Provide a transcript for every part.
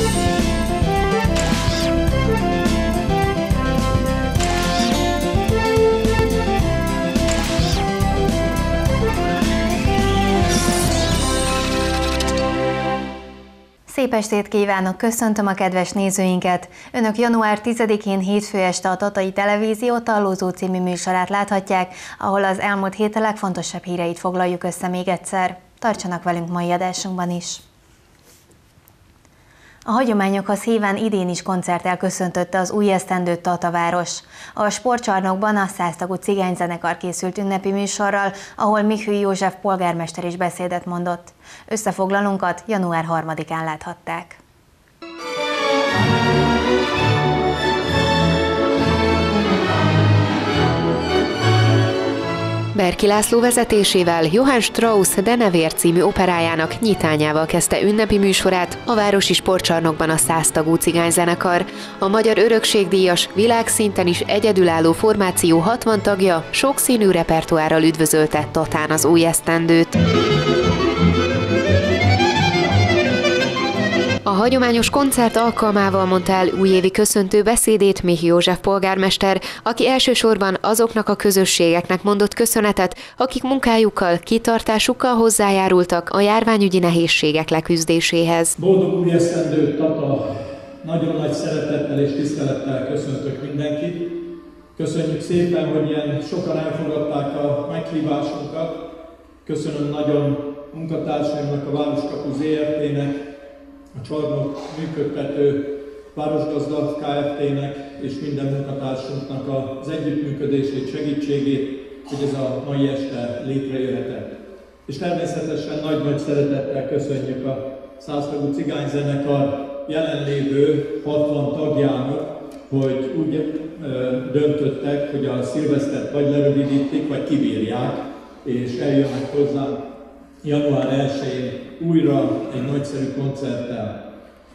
Szép estét kívánok, köszöntöm a kedves nézőinket! Önök január 10-én hétfő este a Tatai Televízió Tallózó című műsorát láthatják, ahol az elmúlt hét legfontosabb híreit foglaljuk össze még egyszer. Tartsanak velünk mai adásunkban is! A hagyományokhoz híven idén is koncerttel köszöntötte az új esztendőt Tataváros. A sportcsarnokban a 100 tagú cigányzenekar készült ünnepi műsorral, ahol Michű József polgármester is beszédet mondott. Összefoglalónkat január 3-án láthatták. Berki László vezetésével Johann Strauss Denevér című operájának nyitányával kezdte ünnepi műsorát a városi sportcsarnokban a 100 tagú cigányzenekar. A Magyar Örökségdíjas, világszinten is egyedülálló formáció 60 tagja sokszínű repertoárral üdvözölte Tatán az új esztendőt. A hagyományos koncert alkalmával mondta el újévi köszöntő beszédét Michű József polgármester, aki elsősorban azoknak a közösségeknek mondott köszönetet, akik munkájukkal, kitartásukkal hozzájárultak a járványügyi nehézségek leküzdéséhez. Boldog új esztendőt, Tata! Nagyon nagy szeretettel és tisztelettel köszöntök mindenkit. Köszönjük szépen, hogy ilyen sokan elfogadták a meghívásunkat. Köszönöm nagyon munkatársaimnak, a Városkapu ZRT-nek, a csarnok működtető Városgazda Kft-nek és minden munkatársunknak az együttműködését, segítségét, hogy ez a mai este létrejöhetett. És természetesen nagy-nagy szeretettel köszönjük a 100 tagú cigányzenekar jelenlévő 60 tagjának, hogy úgy döntöttek, hogy a szilvesztert vagy lerövidítik, vagy kibírják, és eljönnek hozzánk január 1-én újra egy nagyszerű koncerttel.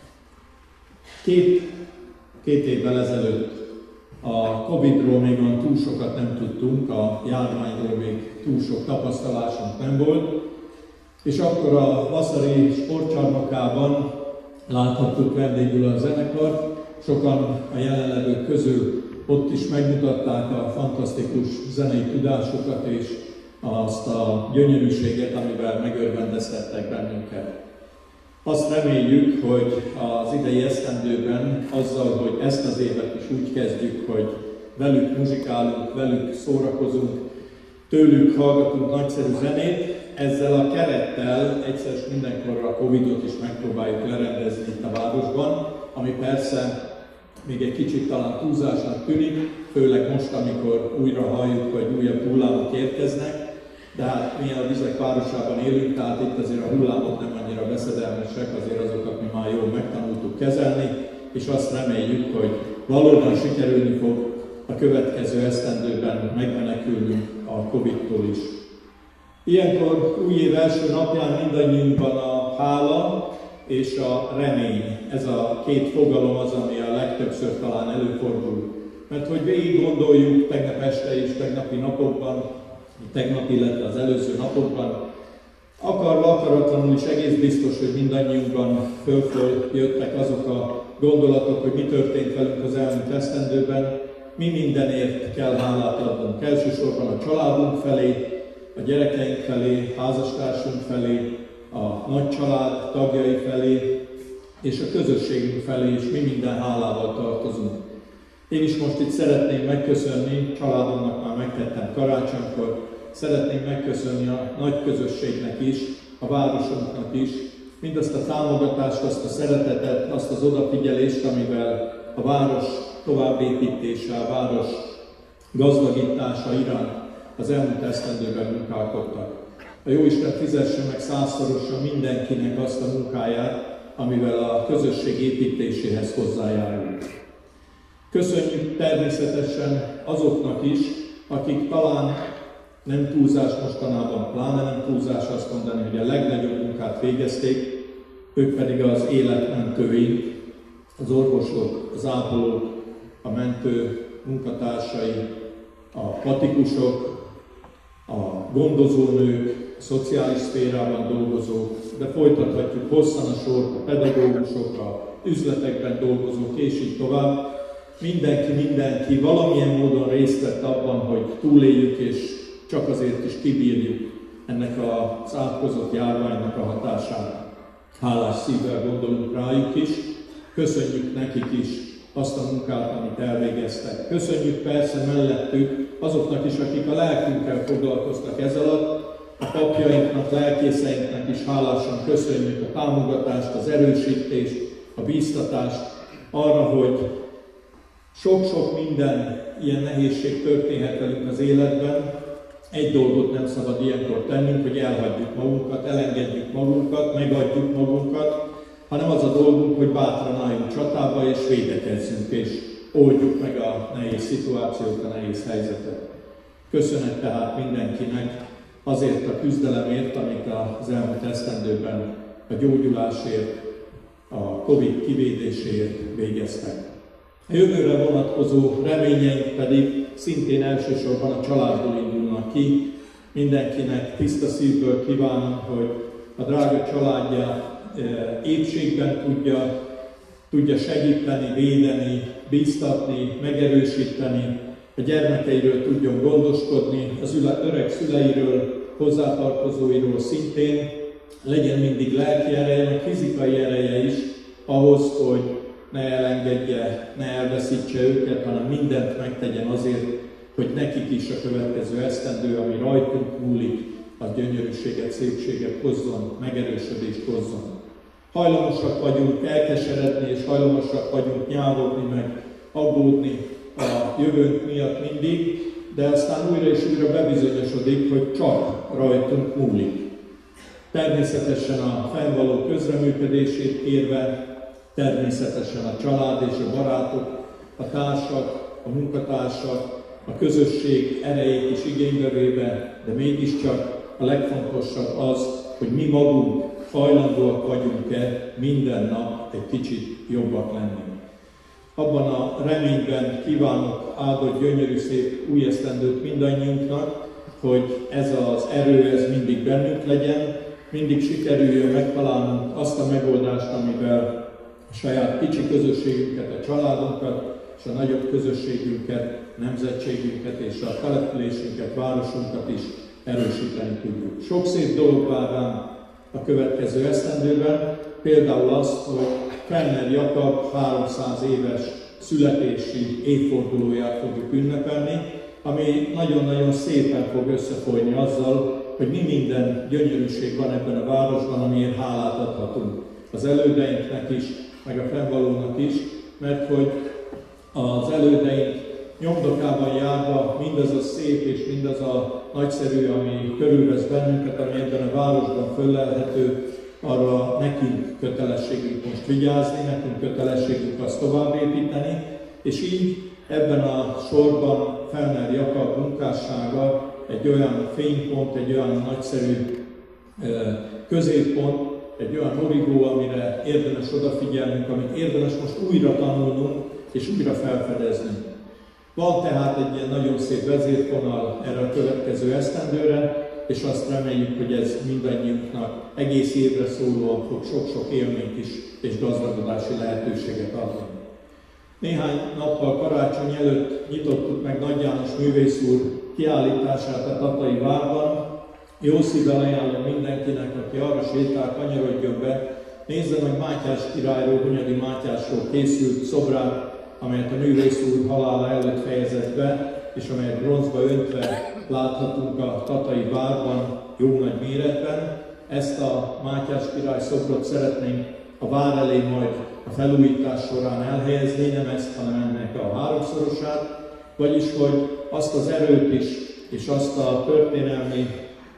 Két évvel ezelőtt a Covid-ról még olyan túl sokat nem tudtunk, a járványról még túl sok tapasztalásunk nem volt, és akkor a Vaszari sportcsarnokában láthattuk vendégül a zenekart, sokan a jelenlevők közül ott is megmutatták a fantasztikus zenei tudásukat és azt a gyönyörűséget, amivel megörvendeztettek bennünket. Azt reméljük, hogy az idei esztendőben azzal, hogy ezt az évet is úgy kezdjük, hogy velük muzsikálunk, velük szórakozunk, tőlük hallgatunk nagyszerű zenét, ezzel a kerettel egyszer és mindenkorra a Covid-ot is megpróbáljuk lerendezni itt a városban, ami persze még egy kicsit talán túlzásnak tűnik, főleg most, amikor újra halljuk, hogy újabb hullámok érkeznek, de hát mi a vizek városában élünk, tehát itt azért a hullámok nem annyira veszedelmesek, azért azokat mi már jól megtanultuk kezelni, és azt reméljük, hogy valóban sikerülni fog a következő esztendőben megmenekülnünk a Covid-tól is. Ilyenkor új év első napján mindannyiunkban a hála és a remény. Ez a két fogalom az, ami a legtöbbször talán előfordul. Mert hogy végig gondoljuk tegnap este és tegnapi napokban, tegnap, illetve az előző napokban, akarva, akaratlanul is egész biztos, hogy mindannyiunkban föl jöttek azok a gondolatok, hogy mi történt velünk az elmúlt esztendőben, mi mindenért kell hálát adnunk. Elsősorban a családunk felé, a gyerekeink felé, házastársunk felé, a nagy család tagjai felé, és a közösségünk felé is mi minden hálával tartozunk. Én is most itt szeretném megköszönni, családomnak már megtettem karácsonykor, szeretném megköszönni a nagy közösségnek is, a városunknak is, mindazt a támogatást, azt a szeretetet, azt az odafigyelést, amivel a város továbbépítése, a város gazdagítása iránt az elmúlt esztendőben munkálkodtak. A Jóisten fizesse meg 100-szorosan mindenkinek azt a munkáját, amivel a közösség építéséhez hozzájárul. Köszönjük természetesen azoknak is, akik talán nem túlzás mostanában, pláne nem túlzás azt mondani, hogy a legnagyobb munkát végezték, ők pedig az életmentőink, az orvosok, az ápolók, a mentő munkatársai, a patikusok, a gondozónők, szociális szférában dolgozók, de folytathatjuk hosszan a sort a pedagógusok, a üzletekben dolgozók, és így tovább. Mindenki valamilyen módon részt vett abban, hogy túléljük, és csak azért is kibírjuk ennek az átkozott járványnak a hatását. Hálás szívvel gondolunk rájuk is, köszönjük nekik is azt a munkát, amit elvégeztek. Köszönjük persze mellettük azoknak is, akik a lelkünkkel foglalkoztak ez alatt, a papjainknak, lelkészeinknek is hálásan köszönjük a támogatást, az erősítést, a bíztatást arra, hogy sok-sok minden ilyen nehézség történhet velünk az életben. Egy dolgot nem szabad ilyenkor tennünk, hogy elhagyjuk magunkat, elengedjük magunkat, megadjuk magunkat, hanem az a dolgunk, hogy bátran álljunk csatába és védekezzünk, és oldjuk meg a nehéz szituációt, a nehéz helyzetet. Köszönet tehát mindenkinek azért a küzdelemért, amit az elmúlt esztendőben a gyógyulásért, a Covid kivédéséért végeztek. A jövőre vonatkozó reményeink pedig szintén elsősorban a családból indulnak ki. Mindenkinek tiszta szívből kívánom, hogy a drága családját épségben tudja segíteni, védeni, bíztatni, megerősíteni, a gyermekeiről tudjon gondoskodni, az öreg szüleiről, hozzátartozóiról szintén, legyen mindig lelki ereje, meg fizikai ereje is ahhoz, hogy ne elengedje, ne elveszítse őket, hanem mindent megtegyen azért, hogy nekik is a következő esztendő, ami rajtunk múlik, az gyönyörűséget, szépséget hozzon, megerősödést hozzon. Hajlamosak vagyunk elkeseredni, és hajlamosak vagyunk nyávogni, meg aggódni a jövőnk miatt mindig, de aztán újra és újra bebizonyosodik, hogy csak rajtunk múlik. Természetesen a fennvaló közreműködését kérve, természetesen a család és a barátok, a társak, a munkatársak, a közösség erejét is igénybe véve, de mégiscsak a legfontosabb az, hogy mi magunk hajlandóak vagyunk-e minden nap egy kicsit jobbak lenni. Abban a reményben kívánok áldott, gyönyörű, szép új esztendőt mindannyiunknak, hogy ez az erő, ez mindig bennünk legyen, mindig sikerüljön megtalálnunk azt a megoldást, amivel a saját kicsi közösségünket, a családunkat, és a nagyobb közösségünket, nemzetségünket és a településünket, városunkat is erősíteni tudjuk. Sok szép dolog vár rám a következő esztendőben, például azt, hogy Fenner Jakab 300 éves születési évfordulóját fogjuk ünnepelni, ami nagyon-nagyon szépen fog összefolyni azzal, hogy mi minden gyönyörűség van ebben a városban, amiért hálát adhatunk az elődeinknek is, meg a fennvalónak is, mert hogy az elődeink nyomdokában járva mindaz a szép és mindaz a nagyszerű, ami körülvesz bennünket, ami ebben a városban föllelhető, arra nekünk kötelességünk most vigyázni, nekünk kötelességünk azt továbbépíteni, és így ebben a sorban Fenner Jakab munkássága egy olyan fénypont, egy olyan nagyszerű középpont, egy olyan origó, amire érdemes odafigyelnünk, amit érdemes most újra tanulnunk és újra felfedeznünk. Van tehát egy ilyen nagyon szép vezérfonal erre a következő esztendőre, és azt reméljük, hogy ez mindannyiunknak egész évre szólóan fog sok-sok élményt is és gazdagodási lehetőséget adni. Néhány nappal karácsony előtt nyitottuk meg Nagy János művész úr kiállítását a Tatai Várban. Jó szívvel ajánlom mindenkinek, aki arra sétál, kanyarodjon be, nézzen, hogy Mátyás királyról, Hunyadi Mátyásról készült szobrát, amelyet a művész úr halála előtt fejezett be, és amelyet bronzba öntve láthatunk a Tatai Várban jó nagy méretben. Ezt a Mátyás király szobrot szeretnénk a vár elé majd a felújítás során elhelyezni, nem ezt, hanem ennek a háromszorosát, vagyis hogy azt az erőt is, és azt a történelmi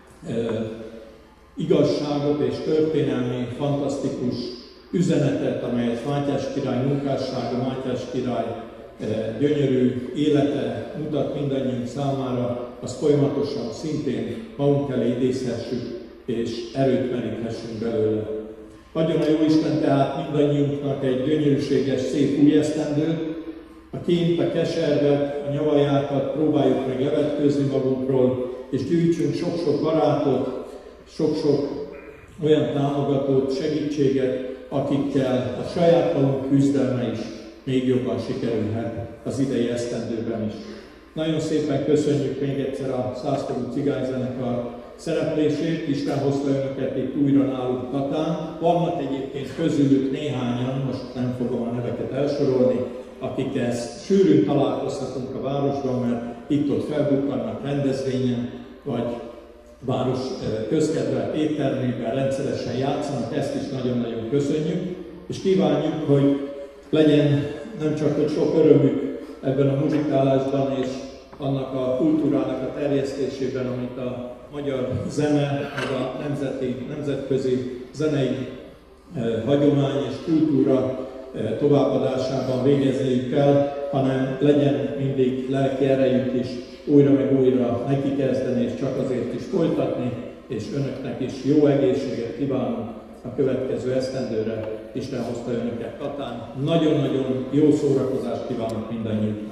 igazságot és történelmi fantasztikus üzenetet, amelyet Mátyás király munkássága, Mátyás király gyönyörű élete mutat mindannyiunk számára, azt folyamatosan szintén magunk elé idézhessük, és erőt meríthessünk belőle. Adjon a Jóisten tehát mindannyiunknak egy gyönyörűséges, szép új esztendőt, a kínt, a keservet, a nyavajákat próbáljuk meg levetkőzni magunkról, és gyűjtsünk sok-sok barátot, sok-sok olyan támogatót, segítséget, akikkel a saját magunk küzdelme is még jobban sikerülhet az idei esztendőben is. Nagyon szépen köszönjük még egyszer a Szásztagú Cigányzenekar szereplését, Isten hozta önöket itt újra nálunk Tatán. Vannak egyébként közülük néhányan, most nem fogom a neveket elsorolni, akikkel sűrűn találkozhatunk a városban, mert itt-ott felbukkannak rendezvényen, vagy város közkedvelt éttermében rendszeresen játszanak, ezt is nagyon-nagyon köszönjük, és kívánjuk, hogy legyen nem csak hogy sok örömük ebben a muzsikálásban és annak a kultúrának a terjesztésében, amit a magyar zene, meg a nemzetközi zenei hagyomány és kultúra továbbadásában végezniük kell, hanem legyen mindig lelki erejük is újra meg újra neki kezdeni, és csak azért is folytatni, és önöknek is jó egészséget kívánunk a következő esztendőre. Isten hozta önöket Tatán. Nagyon-nagyon jó szórakozást kívánok mindannyiuknak.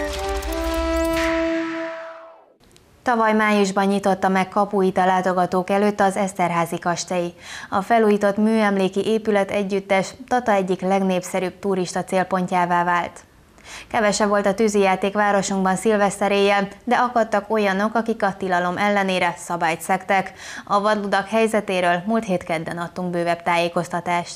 Tavaly májusban nyitotta meg kapuit a látogatók előtt az Eszterházy kastély. A felújított műemléki épület együttes Tata egyik legnépszerűbb turista célpontjává vált. Kevesebb volt a tűzijáték városunkban szilveszter éjjel, de akadtak olyanok, akik a tilalom ellenére szabályt szegtek. A vadludak helyzetéről múlt hét kedden adtunk bővebb tájékoztatást.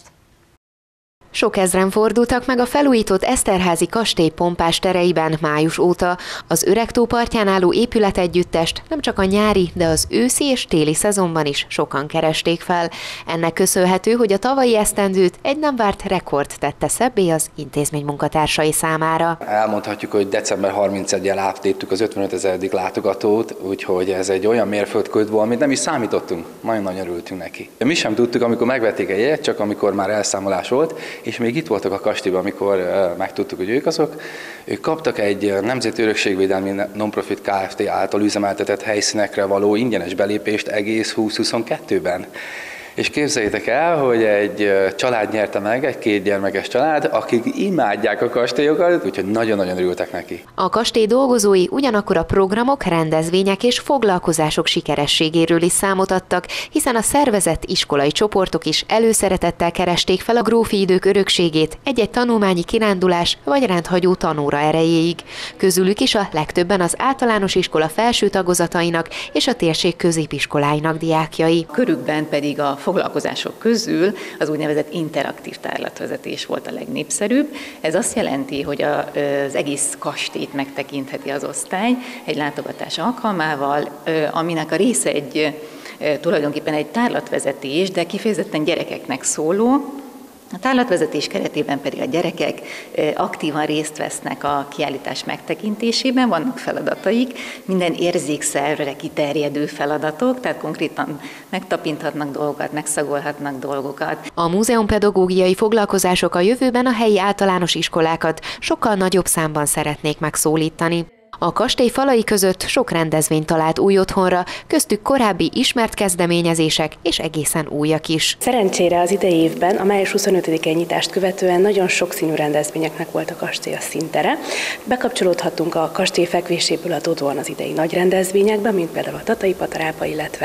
Sok ezren fordultak meg a felújított Eszterházy kastély pompás tereiben május óta. Az Öregtó partján álló épületegyüttest nem csak a nyári, de az őszi és téli szezonban is sokan keresték fel. Ennek köszönhető, hogy a tavalyi esztendőt egy nem várt rekord tette szebbé az intézmény munkatársai számára. Elmondhatjuk, hogy december 31-jel átléptük az 55 000. látogatót, úgyhogy ez egy olyan mérföldkő volt, amit nem is számítottunk. Nagyon örültünk neki. Mi sem tudtuk, amikor megvették egy jegyet, csak amikor már elszámolás volt, és még itt voltak a kastélyban, amikor megtudtuk, hogy ők azok. Ők kaptak egy Nemzeti Örökségvédelmi Nonprofit Kft. Által üzemeltetett helyszínekre való ingyenes belépést egész 2022-ben. És képzeljétek el, hogy egy család nyerte meg, egy 2 gyermekes család, akik imádják a kastélyokat, úgyhogy nagyon-nagyon örültek neki. A kastély dolgozói ugyanakkor a programok, rendezvények és foglalkozások sikerességéről is számot adtak, hiszen a szervezett iskolai csoportok is előszeretettel keresték fel a grófi idők örökségét egy-egy tanulmányi kirándulás vagy rendhagyó tanóra erejéig. Közülük is a legtöbben az általános iskola felső tagozatainak és a térség középiskoláinak diákjai. Körükben pedig a foglalkozások közül az úgynevezett interaktív tárlatvezetés volt a legnépszerűbb. Ez azt jelenti, hogy az egész kastélyt megtekintheti az osztály egy látogatás alkalmával, aminek a része tulajdonképpen egy tárlatvezetés, de kifejezetten gyerekeknek szóló. A tárlatvezetés keretében pedig a gyerekek aktívan részt vesznek a kiállítás megtekintésében, vannak feladataik, minden érzékszervre kiterjedő feladatok, tehát konkrétan megtapinthatnak dolgokat, megszagolhatnak dolgokat. A múzeumpedagógiai foglalkozások a jövőben a helyi általános iskolákat sokkal nagyobb számban szeretnék megszólítani. A kastély falai között sok rendezvény talált új otthonra, köztük korábbi ismert kezdeményezések és egészen újak is. Szerencsére az idei évben, a május 25-i nyitást követően nagyon sokszínű rendezvényeknek volt a kastély a színtere. Bekapcsolódhattunk a kastély fekvéséből adódóan az idei nagy rendezvényekbe, mint például a Tatai Patarába, illetve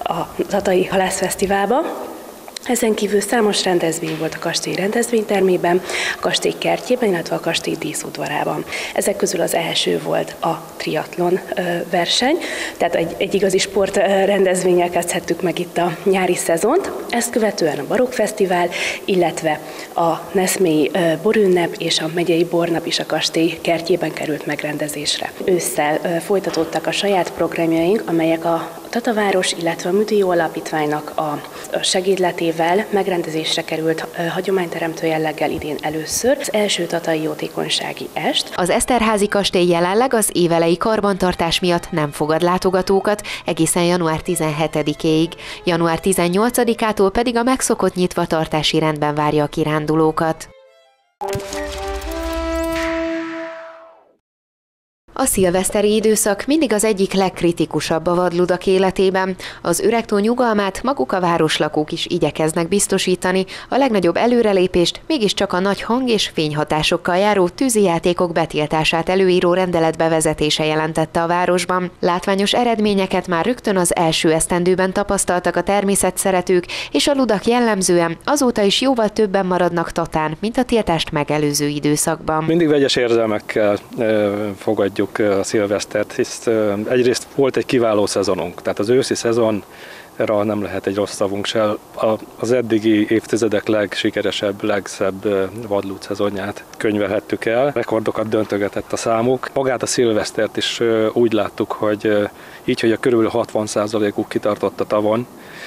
a Tatai Halászfesztiválba. Ezen kívül számos rendezvény volt a kastély rendezvénytermében, a kastély kertjében, illetve a kastély díszudvarában. Ezek közül az első volt a triatlon verseny, tehát egy igazi sportrendezvénnyel kezdhettük meg itt a nyári szezont. Ezt követően a barokkfesztivál, illetve a Neszmélyi borünnep és a megyei bornap is a kastély kertjében került megrendezésre. Ősszel folytatódtak a saját programjaink, amelyek a Tataváros, illetve a Műdió Alapítványnak a segédletével megrendezésre került hagyományteremtő jelleggel idén először az első tatai jótékonysági est. Az Eszterházy kastély jelenleg az évelei karbantartás miatt nem fogad látogatókat egészen január 17-ig. Január 18-ától pedig a megszokott nyitvatartási rendben várja a kirándulókat. A szilveszteri időszak mindig az egyik legkritikusabb a vadludak életében. Az Öregtó nyugalmát maguk a városlakók is igyekeznek biztosítani, a legnagyobb előrelépést mégiscsak a nagy hang- és fényhatásokkal járó tűzijátékok betiltását előíró rendelet bevezetése jelentette a városban. Látványos eredményeket már rögtön az első esztendőben tapasztaltak a természetszeretők, és a ludak jellemzően azóta is jóval többen maradnak Tatán, mint a tiltást megelőző időszakban. Mindig vegyes érzelmekkel fogadjuk a szilvesztert, hisz egyrészt volt egy kiváló szezonunk, tehát az őszi szezonra nem lehet egy rossz szavunk se. Az eddigi évtizedek legsikeresebb, legszebb vadlúd szezonját könyvelhettük el. Rekordokat döntögetett a számuk. Magát a szilvesztert is úgy láttuk, hogy így, hogy a körülbelül 60%-uk kitartott a tavon.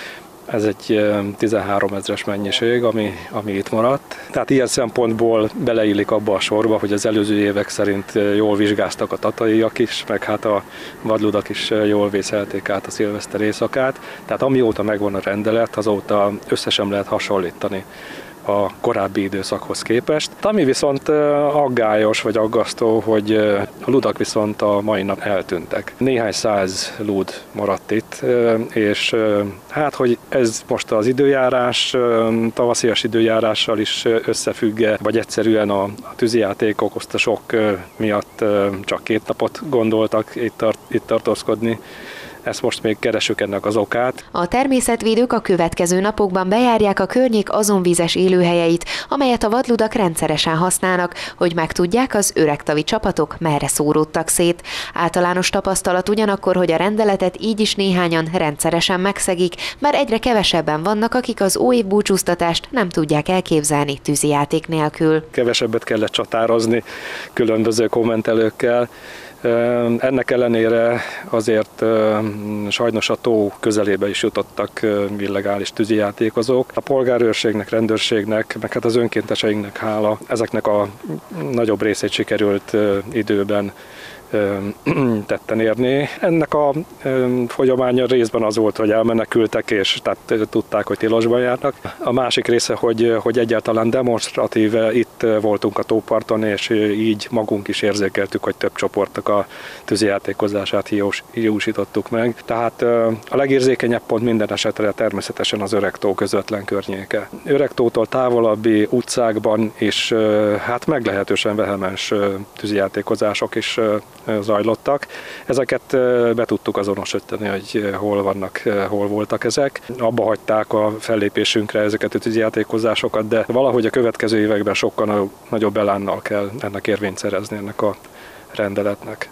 Ez egy 13 000-es mennyiség, ami itt maradt. Tehát ilyen szempontból beleillik abba a sorba, hogy az előző évek szerint jól vizsgáztak a tataiak is, meg hát a vadludak is jól vészelték át a szilveszter éjszakát. Tehát amióta megvan a rendelet, azóta összesen lehet hasonlítani a korábbi időszakhoz képest. Ami viszont aggályos vagy aggasztó, hogy a ludak viszont a mai nap eltűntek. Néhány száz lúd maradt itt, és hát, hogy ez most az időjárás, tavaszias időjárással is összefügg, vagy egyszerűen a tűzijáték okozta sok miatt csak 2 napot gondoltak itt tartózkodni. Ezt most még keresünk ennek az okát. A természetvédők a következő napokban bejárják a környék azonvízes élőhelyeit, amelyet a vadludak rendszeresen használnak, hogy megtudják, az öregtavi csapatok merre szóródtak szét. Általános tapasztalat ugyanakkor, hogy a rendeletet így is néhányan rendszeresen megszegik, bár egyre kevesebben vannak, akik az óév búcsúztatást nem tudják elképzelni tűzijáték nélkül. Kevesebbet kellett csatározni különböző kommentelőkkel. Ennek ellenére azért sajnos a tó közelébe is jutottak illegális tűzijátékozók. A polgárőrségnek, rendőrségnek, meg hát az önkénteseinknek hála, ezeknek a nagyobb részét sikerült időben tetten érni. Ennek a folyamánya részben az volt, hogy elmenekültek, és tehát tudták, hogy tilosban járnak. A másik része, hogy egyáltalán demonstratíve itt voltunk a tóparton, és így magunk is érzékeltük, hogy több csoportnak a tűzijátékozását hiúsítottuk meg. Tehát a legérzékenyebb pont minden esetre természetesen az Öregtó közvetlen környéke. Öregtótól távolabbi utcákban is hát meglehetősen vehemens tűzijátékozások is zajlottak. Ezeket be tudtuk azonosítani, hogy hol vannak, hol voltak ezek. Abba hagyták a fellépésünkre ezeket a tűzijátékozásokat, de valahogy a következő években sokkal nagyobb elánnal kell ennek érvényt szerezni, ennek a rendeletnek.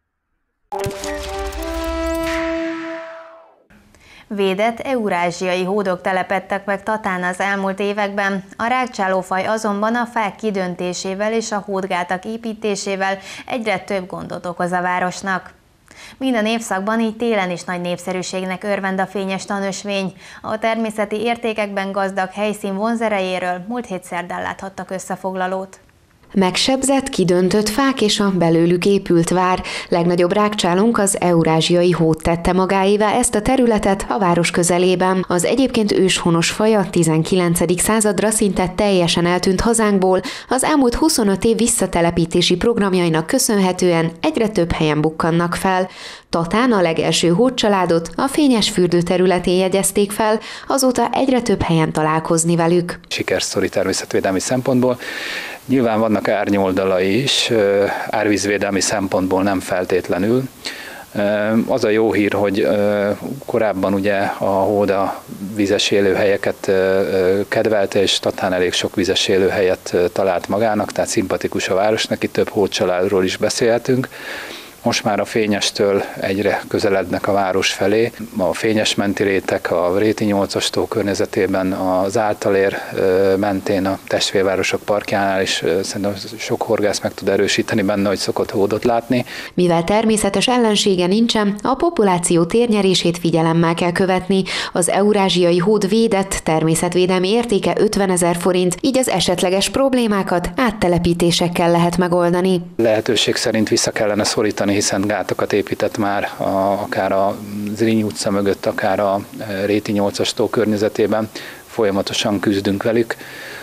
Védett eurázsiai hódok telepedtek meg Tatán az elmúlt években, a rágcsálófaj azonban a fák kidöntésével és a hódgátak építésével egyre több gondot okoz a városnak. Minden évszakban, így télen is nagy népszerűségnek örvend a fényes tanösvény. A természeti értékekben gazdag helyszín vonzerejéről múlt hét szerdán láthattak összefoglalót. Megsebzett, kidöntött fák és a belőlük épült vár. Legnagyobb rágcsálónk az eurázsiai hód tette magáévá ezt a területet a város közelében. Az egyébként őshonos faj a 19. századra szinte teljesen eltűnt hazánkból, az elmúlt 25 év visszatelepítési programjainak köszönhetően egyre több helyen bukkannak fel. Tatán a legelső hódcsaládot a Fényes fürdő területén jegyezték fel, azóta egyre több helyen találkozni velük. Sikersztori természetvédelmi szempontból. Nyilván vannak árnyoldalai is, árvízvédelmi szempontból nem feltétlenül. Az a jó hír, hogy korábban ugye a hód a vízes élőhelyeket kedvelte, és Tatán elég sok vízes élőhelyet talált magának, tehát szimpatikus a városnak, itt több hódcsaládról is beszélhetünk. Most már a Fényestől egyre közelednek a város felé. A Fényes menti rétek, a Réti 8-as tó környezetében, az Általér mentén, a testvérvárosok parkjánál is szerintem sok horgász meg tud erősíteni benne, hogy szokott hódot látni. Mivel természetes ellensége nincsen, a populáció térnyerését figyelemmel kell követni. Az eurázsiai hód védett, természetvédelmi értéke 50 000 forint, így az esetleges problémákat áttelepítésekkel lehet megoldani. Lehetőség szerint vissza kellene szorítani, hiszen gátakat épített már akár a Zrínyi utca mögött, akár a Réti 8-as tó környezetében, folyamatosan küzdünk velük.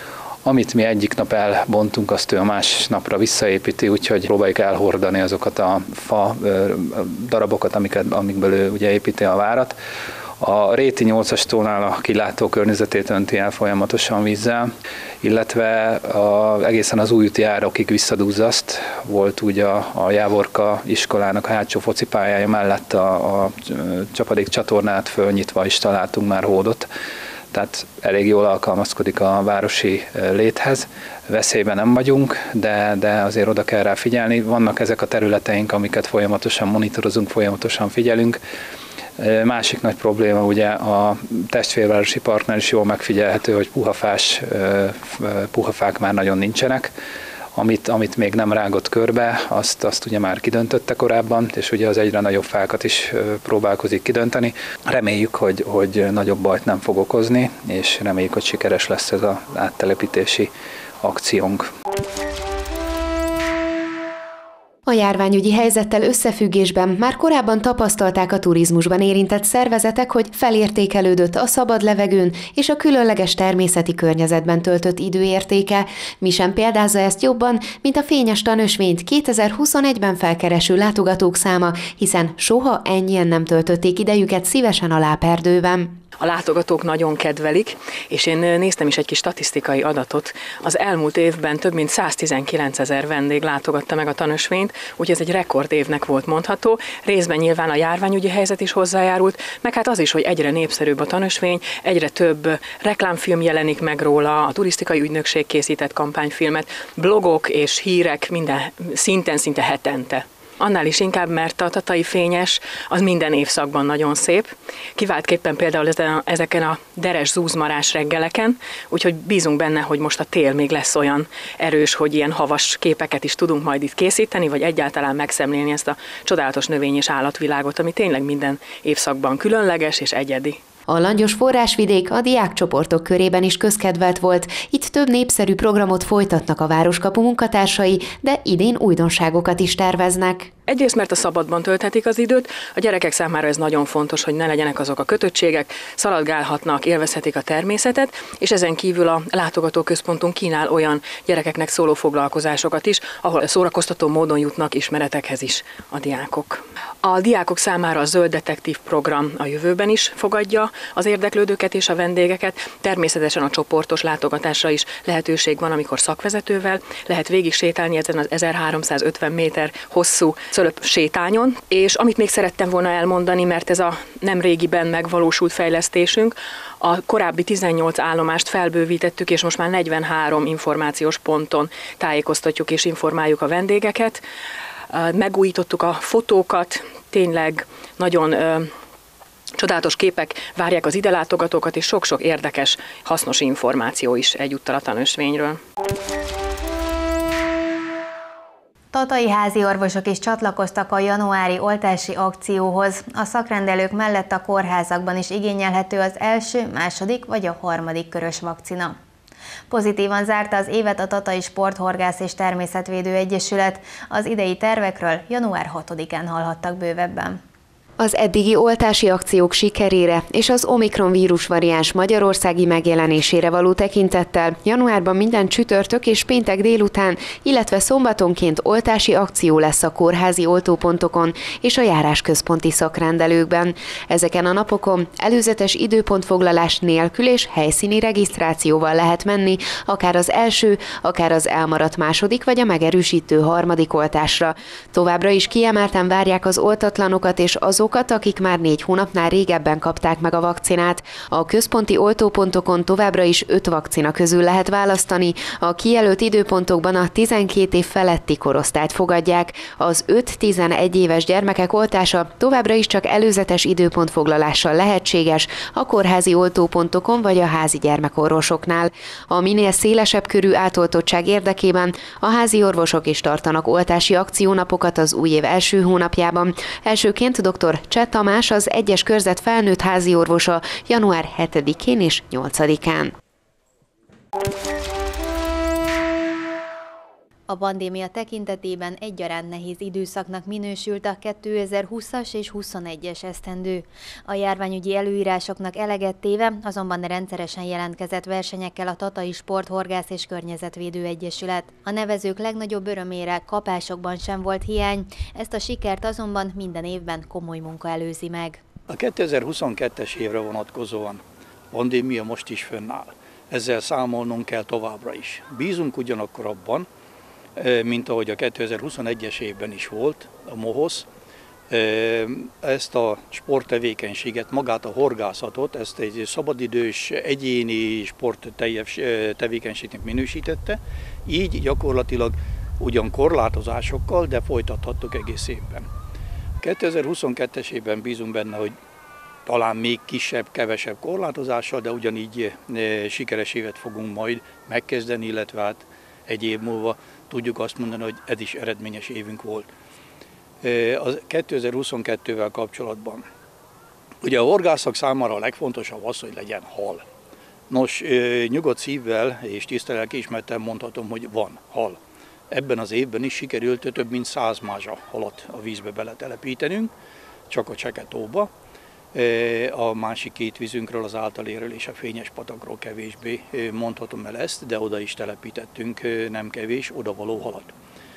Amit mi egyik nap elbontunk, azt ő a más napra visszaépíti, úgyhogy próbáljuk elhordani azokat a fa darabokat, amikből ő ugye építi a várat. A Réti 8-as tónál a kilátó környezetét önti el folyamatosan vízzel, illetve egészen az Újúti árokig visszadúzzaszt. Volt úgy a Jávorka iskolának a hátsó focipályája mellett a csapadék csatornát fölnyitva is találtunk már hódot. Tehát elég jól alkalmazkodik a városi léthez. Veszélyben nem vagyunk, de azért oda kell rá figyelni. Vannak ezek a területeink, amiket folyamatosan monitorozunk, folyamatosan figyelünk. Másik nagy probléma ugye a testvérvárosi partner is jól megfigyelhető, hogy puhafák már nagyon nincsenek. Amit még nem rágott körbe, azt ugye már kidöntötte korábban, és ugye az egyre nagyobb fákat is próbálkozik kidönteni. Reméljük, hogy nagyobb bajt nem fog okozni, és reméljük, hogy sikeres lesz ez az áttelepítési akciónk. A járványügyi helyzettel összefüggésben már korábban tapasztalták a turizmusban érintett szervezetek, hogy felértékelődött a szabad levegőn és a különleges természeti környezetben töltött idő értéke. Mi sem példázza ezt jobban, mint a fényes tanösvényt 2021-ben felkereső látogatók száma, hiszen soha ennyien nem töltötték idejüket szívesen a Láperdőben. A látogatók nagyon kedvelik, és én néztem is egy kis statisztikai adatot. Az elmúlt évben több mint 119 000 vendég látogatta meg a tanösvényt, úgyhogy ez egy rekordévnek volt mondható. Részben nyilván a járványügyi helyzet is hozzájárult, meg hát az is, hogy egyre népszerűbb a tanösvény, egyre több reklámfilm jelenik meg róla, a turisztikai ügynökség készített kampányfilmet, blogok és hírek minden szinten, szinte hetente. Annál is inkább, mert a tatai fényes az minden évszakban nagyon szép. Kiváltképpen például ezeken a deres zúzmarás reggeleken, úgyhogy bízunk benne, hogy most a tél még lesz olyan erős, hogy ilyen havas képeket is tudunk majd itt készíteni, vagy egyáltalán megszemlélni ezt a csodálatos növény- és állatvilágot, ami tényleg minden évszakban különleges és egyedi. A Langyos forrásvidék a diákcsoportok körében is közkedvelt volt. Itt több népszerű programot folytatnak a Városkapu munkatársai, de idén újdonságokat is terveznek. Egyrészt, mert a szabadban tölthetik az időt, a gyerekek számára ez nagyon fontos, hogy ne legyenek azok a kötöttségek, szaladgálhatnak, élvezhetik a természetet, és ezen kívül a látogatóközpontunk kínál olyan gyerekeknek szóló foglalkozásokat is, ahol szórakoztató módon jutnak ismeretekhez is a diákok. A diákok számára a Zöld Detektív program a jövőben is fogadja az érdeklődőket és a vendégeket. Természetesen a csoportos látogatásra is lehetőség van, amikor szakvezetővel lehet végig sétálni ezen az 1350 méter hosszú Cölöp sétányon, és amit még szerettem volna elmondani, mert ez a nem régiben megvalósult fejlesztésünk, a korábbi 18 állomást felbővítettük, és most már 43 információs ponton tájékoztatjuk és informáljuk a vendégeket. Megújítottuk a fotókat, tényleg nagyon csodálatos képek várják az ide látogatókat, és sok-sok érdekes, hasznos információ is egyúttal a tanösvényről. Tatai házi orvosok is csatlakoztak a januári oltási akcióhoz. A szakrendelők mellett a kórházakban is igényelhető az első, második vagy a harmadik körös vakcina. Pozitívan zárta az évet a Tatai Sporthorgász és Természetvédő Egyesület. Az idei tervekről január 6-án hallhattak bővebben. Az eddigi oltási akciók sikerére és az Omikron vírusvariáns magyarországi megjelenésére való tekintettel januárban minden csütörtök és péntek délután, illetve szombatonként oltási akció lesz a kórházi oltópontokon és a járásközponti szakrendelőkben. Ezeken a napokon előzetes időpontfoglalás nélkül és helyszíni regisztrációval lehet menni, akár az első, akár az elmaradt második vagy a megerősítő harmadik oltásra. Továbbra is kiemelten várják az oltatlanokat és azokat, akik már 4 hónapnál régebben kapták meg a vakcinát. A központi oltópontokon továbbra is 5 vakcina közül lehet választani. A kijelölt időpontokban a 12 év feletti korosztályt fogadják. Az 5-11 éves gyermekek oltása továbbra is csak előzetes időpontfoglalással lehetséges a kórházi oltópontokon vagy a házi gyermekorvosoknál. A minél szélesebb körű átoltottság érdekében a házi orvosok is tartanak oltási akciónapokat az új év első hónapjában. Elsőként dr. Cseh Tamás, az 1-es körzet felnőtt házi orvosa január 7-én és 8-án. A pandémia tekintetében egyaránt nehéz időszaknak minősült a 2020-as és 21-es esztendő. A járványügyi előírásoknak eleget téve azonban rendszeresen jelentkezett versenyekkel a Tatai Sporthorgász és Környezetvédő Egyesület. A nevezők legnagyobb örömére kapásokban sem volt hiány, ezt a sikert azonban minden évben komoly munka előzi meg. A 2022-es évre vonatkozóan pandémia most is fönnáll. Ezzel számolnunk kell továbbra is. Bízunk ugyanakkor abban, mint ahogy a 2021-es évben is volt a MOHOSZ, ezt a sporttevékenységet, magát a horgászatot, ezt egy szabadidős, egyéni sporttevékenységnek minősítette, így gyakorlatilag ugyan korlátozásokkal, de folytathattuk egész évben. 2022-es évben bízunk benne, hogy talán még kisebb, kevesebb korlátozással, de ugyanígy sikeres évet fogunk majd megkezdeni, illetve hát egy év múlva tudjuk azt mondani, hogy ez is eredményes évünk volt. A 2022-vel kapcsolatban. Ugye a horgászok számára a legfontosabb az, hogy legyen hal. Nos, nyugodt szívvel és tiszta lelkiismerettel mondhatom, hogy van hal. Ebben az évben is sikerült több mint 100 mázsa halat a vízbe beletelepítenünk, csak a Cseketóba. A másik két vízünkről, az Általéről és a Fényespatakról kevésbé mondhatom el ezt, de oda is telepítettünk nem kevés odavaló halat.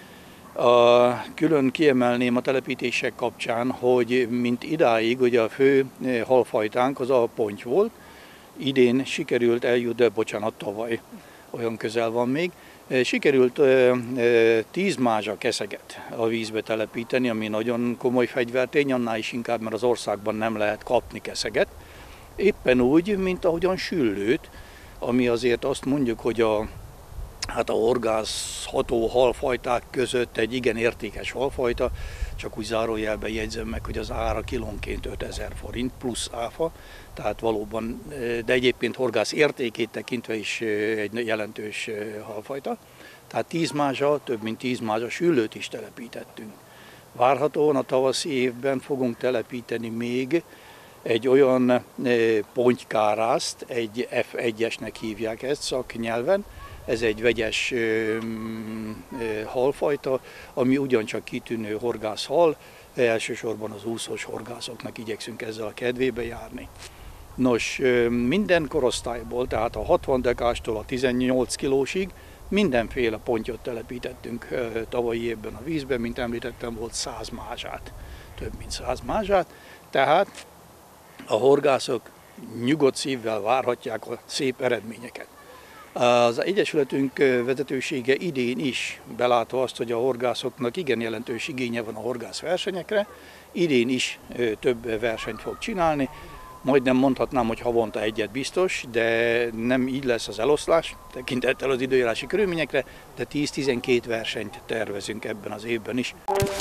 Külön kiemelném a telepítések kapcsán, hogy mint idáig ugye a fő halfajtánk az a ponty volt, idén sikerült eljutni, tavaly olyan közel van még, sikerült 10 mázsa keszeget a vízbe telepíteni, ami nagyon komoly fegyvertény, annál is inkább, mert az országban nem lehet kapni keszeget. Éppen úgy, mint ahogyan süllőt, ami azért azt mondjuk, hogy a horgászható halfajták között egy igen értékes halfajta, csak úgy zárójelben jegyzem meg, hogy az ára kilónként 5000 forint plusz áfa, tehát valóban, de egyébként horgász értékét tekintve is egy jelentős halfajta. Tehát 10 mázsa, több mint 10 mázsa süllőt is telepítettünk. Várhatóan a tavaszi évben fogunk telepíteni még egy olyan pontykárászt, egy F1-esnek hívják ezt szaknyelven. Ez egy vegyes halfajta, ami ugyancsak kitűnő horgászhal, elsősorban az úszós horgászoknak igyekszünk ezzel a kedvébe járni. Nos, minden korosztályból, tehát a 60 dekástól a 18 kilósig mindenféle pontyot telepítettünk tavalyi évben a vízben, mint említettem, volt 100 mázsát, több mint 100 mázsát, tehát a horgászok nyugodt szívvel várhatják a szép eredményeket. Az Egyesületünk vezetősége idén is, belátva azt, hogy a horgászoknak igen jelentős igénye van a horgászversenyekre, idén is több versenyt fog csinálni. Majdnem mondhatnám, hogy havonta egyet biztos, de nem így lesz az eloszlás, tekintettel az időjárási körülményekre, de 10-12 versenyt tervezünk ebben az évben is.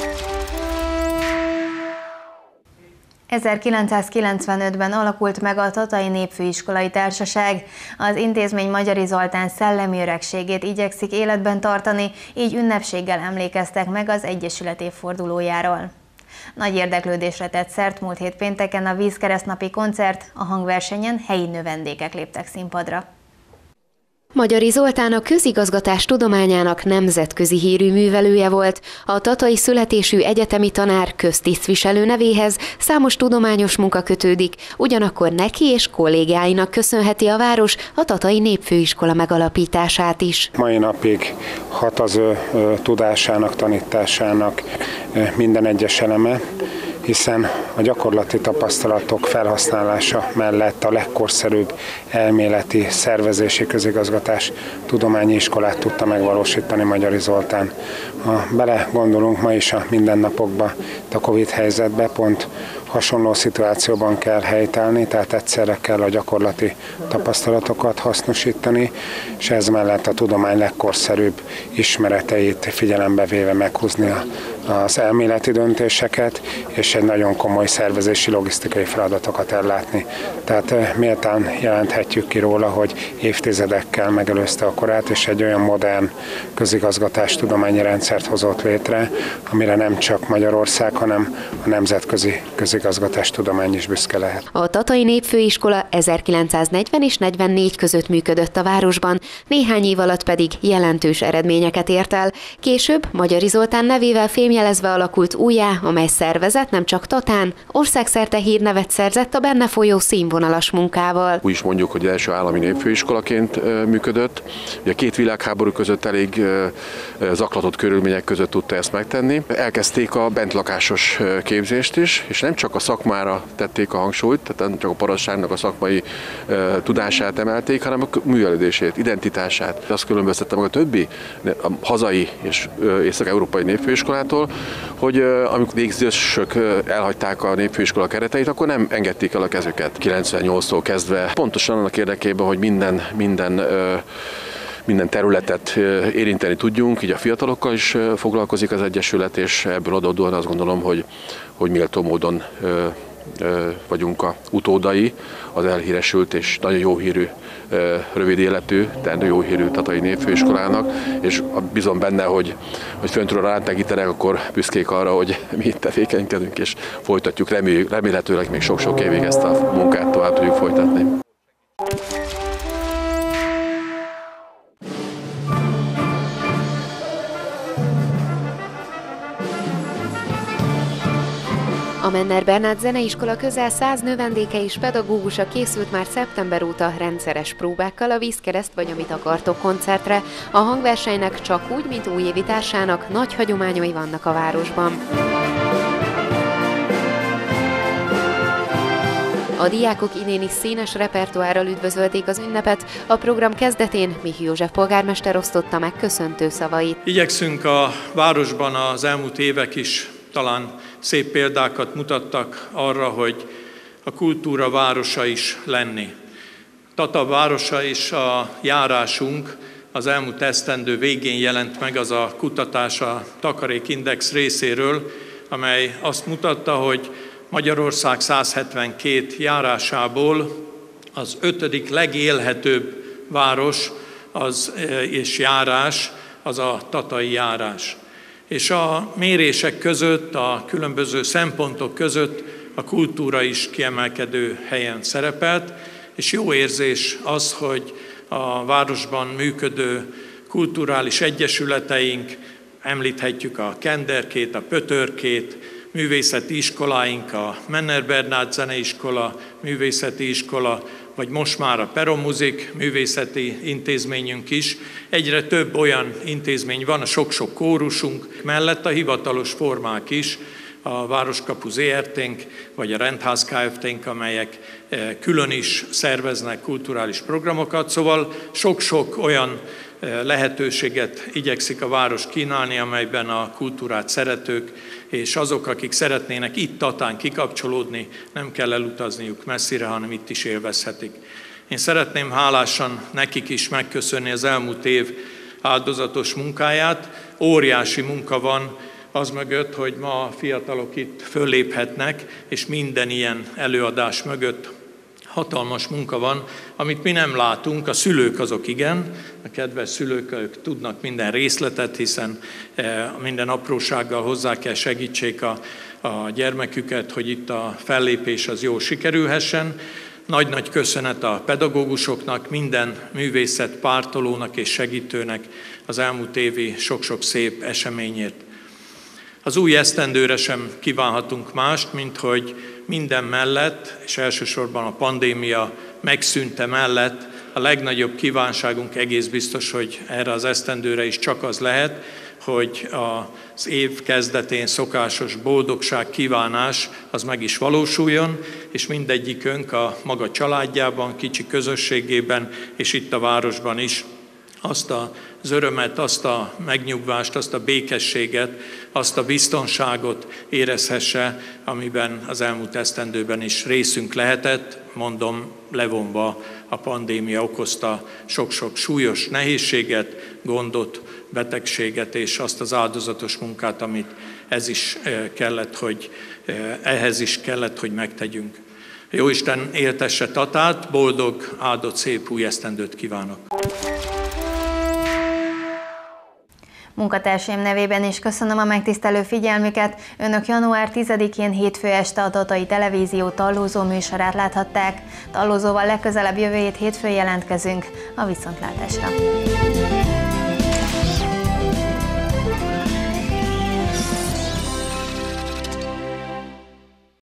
1995-ben alakult meg a Tatai Népfőiskolai Társaság. Az intézmény Magyari Zoltán szellemi örökségét igyekszik életben tartani, így ünnepséggel emlékeztek meg az Egyesület évfordulójáról. Nagy érdeklődésre tett szert múlt hét pénteken a vízkeresztnapi koncert, a hangversenyen helyi növendékek léptek színpadra. Magyari Zoltán a közigazgatás tudományának nemzetközi hírű művelője volt. A tatai születésű egyetemi tanár, köztisztviselő nevéhez számos tudományos munka kötődik, ugyanakkor neki és kollégáinak köszönheti a város a Tatai Népfőiskola megalapítását is. Mai napig hat az ő tudásának, tanításának minden egyes eleme, hiszen a gyakorlati tapasztalatok felhasználása mellett a legkorszerűbb elméleti szervezési közigazgatás tudományi iskolát tudta megvalósítani Magyari Zoltán. Ha belegondolunk ma is a mindennapokba, a Covid helyzetbe, pont hasonló szituációban kell helytállni, tehát egyszerre kell a gyakorlati tapasztalatokat hasznosítani, és ez mellett a tudomány legkorszerűbb ismereteit figyelembe véve meghúzni az elméleti döntéseket, és egy nagyon komoly szervezési, logisztikai feladatokat ellátni. Tehát méltán jelenthetjük ki róla, hogy évtizedekkel megelőzte a korát, és egy olyan modern közigazgatás tudományi rendszert hozott létre, amire nem csak Magyarország, hanem a nemzetközi közigazgatás közigazgatástudomány is büszke lehet. A Tatai Népfőiskola 1940 és 44 között működött a városban, néhány év alatt pedig jelentős eredményeket ért el. Később Magyari Zoltán nevével fémjelezve alakult újjá, amely szervezet nem csak Tatán, országszerte hírnevet szerzett a benne folyó színvonalas munkával. Úgy is mondjuk, hogy első állami népfőiskolaként működött. Ugye 2 világháború között elég zaklatott körülmények között tudta ezt megtenni. Elkezdték a bentlakásos képzést is, és nem csak a szakmára tették a hangsúlyt, tehát nem csak a parasztságnak a szakmai tudását emelték, hanem a művelődését, identitását. Azt különböztette meg a többi a hazai és észak-európai népfőiskolától, hogy amikor végzősök elhagyták a népfőiskola kereteit, akkor nem engedték el a kezüket 98-tól kezdve. Pontosan annak érdekében, hogy minden területet érinteni tudjunk, így a fiatalokkal is foglalkozik az Egyesület, és ebből adódóan azt gondolom, hogy méltó módon vagyunk a utódai az elhíresült és nagyon jó hírű, rövid életű, de nagyon jó hírű Tatai Népfőiskolának, és bízom benne, hogy föntről rátekítenek, akkor büszkék arra, hogy mi itt tevékenykedünk, és folytatjuk, remélhetőleg még sok-sok évig ezt a munkát tovább tudjuk folytatni. A Menner Bernát Zeneiskola közel 100 növendéke és pedagógusa készült már szeptember óta rendszeres próbákkal a Vízkereszt vagy Amit akartok koncertre. A hangversenynek csak úgy, mint újévi társának nagy hagyományai vannak a városban. A diákok inéni színes repertoárral üdvözölték az ünnepet, a program kezdetén Mihy József polgármester osztotta meg köszöntő szavait. Igyekszünk a városban az elmúlt évek is talán szép példákat mutattak arra, hogy a kultúra városa is lenni. Tata városa és a járásunk az elmúlt esztendő végén jelent meg az a kutatás a Takarékindex részéről, amely azt mutatta, hogy Magyarország 172 járásából az 5. legélhetőbb város és járás az a tatai járás. És a mérések között, a különböző szempontok között a kultúra is kiemelkedő helyen szerepelt, és jó érzés az, hogy a városban működő kulturális egyesületeink, említhetjük a Kenderkét, a Pötörkét, művészeti iskoláink, a Menner Bernát Zeneiskola, művészeti iskola, vagy most már a Peromuzik művészeti intézményünk is. Egyre több olyan intézmény van, a sok-sok kórusunk mellett a hivatalos formák is, a Városkapu ZRT-nk, vagy a Rendház Kft-nk, amelyek külön is szerveznek kulturális programokat, szóval sok-sok olyan lehetőséget igyekszik a város kínálni, amelyben a kultúrát szeretők és azok, akik szeretnének itt Tatán kikapcsolódni, nem kell elutazniuk messzire, hanem itt is élvezhetik. Én szeretném hálásan nekik is megköszönni az elmúlt év áldozatos munkáját. Óriási munka van az mögött, hogy ma a fiatalok itt fölléphetnek, és minden ilyen előadás mögött hatalmas munka van, amit mi nem látunk, a szülők azok igen, a kedves szülők ők tudnak minden részletet, hiszen minden aprósággal hozzá kell segítsék a gyermeküket, hogy itt a fellépés az jól sikerülhessen. Nagy-nagy köszönet a pedagógusoknak, minden művészet pártolónak és segítőnek az elmúlt évi sok-sok szép eseményért. Az új esztendőre sem kívánhatunk mást, mint hogy minden mellett, és elsősorban a pandémia megszűnte mellett a legnagyobb kívánságunk egész biztos, hogy erre az esztendőre is csak az lehet, hogy az év kezdetén szokásos boldogság kívánás az meg is valósuljon, és mindegyikünk a maga családjában, kicsi közösségében és itt a városban is azt az örömet, azt a megnyugvást, azt a békességet, azt a biztonságot érezhesse, amiben az elmúlt esztendőben is részünk lehetett, mondom, levonva a pandémia okozta sok-sok súlyos nehézséget, gondot, betegséget és azt az áldozatos munkát, amit ehhez is kellett, hogy megtegyünk. Jóisten éltesse Tatát, boldog, áldott, szép új esztendőt kívánok! Munkatársaim nevében is köszönöm a megtisztelő figyelmüket. Önök január 10-én hétfő este a Tatai Televízió Tallózó műsorát láthatták. Tallózóval legközelebb jövő hét hétfőn jelentkezünk. A viszontlátásra!